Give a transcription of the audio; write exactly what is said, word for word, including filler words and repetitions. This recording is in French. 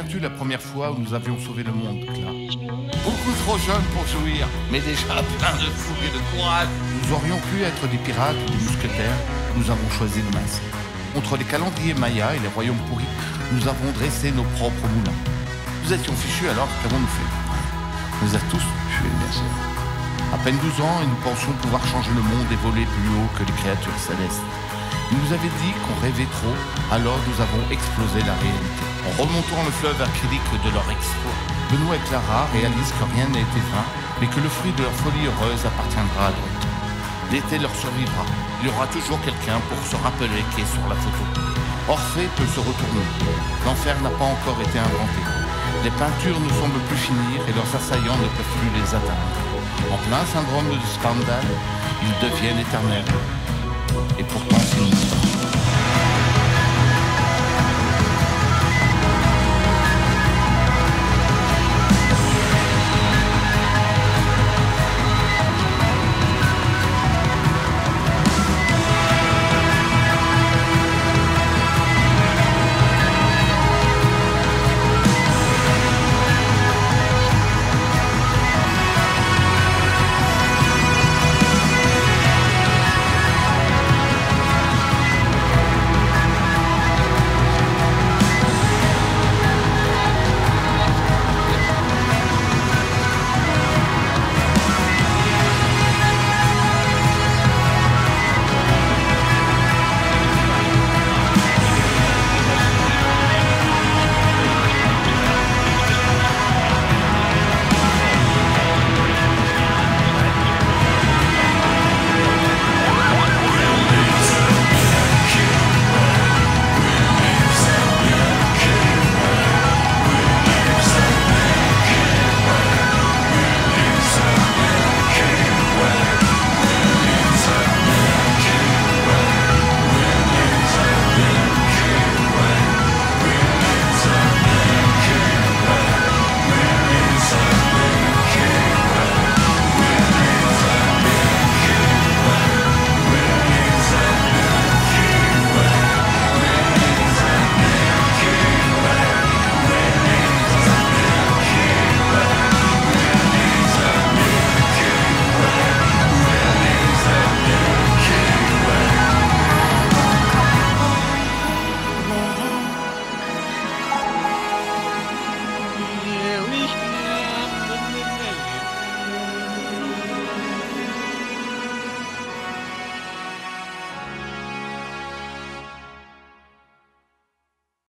souviens-tu la première fois où nous avions sauvé le monde, Clara? Beaucoup trop jeune pour jouir, mais déjà plein de fougue et de courage. Nous aurions pu être des pirates ou des mousquetaires. Nous avons choisi le masque. Contre les calendriers mayas et les royaumes pourris, nous avons dressé nos propres moulins. Nous étions fichus alors, qu'avons-nous fait? On nous a tous tués, bien sûr. À peine douze ans et nous pensions pouvoir changer le monde et voler plus haut que les créatures célestes. Ils nous avaient dit qu'on rêvait trop, alors nous avons explosé la réalité. En remontant le fleuve acrylique de leur exploit, Benoît et Clara réalisent que rien n'a été vain, mais que le fruit de leur folie heureuse appartiendra à d'autres. L'été leur survivra. Il y aura toujours quelqu'un pour se rappeler qui est sur la photo. Orphée peut se retourner. L'enfer n'a pas encore été inventé. Les peintures ne semblent plus finir et leurs assaillants ne peuvent plus les atteindre. En plein syndrome de Stendhal, ils deviennent éternels. Et pourtant, c'est une histoire.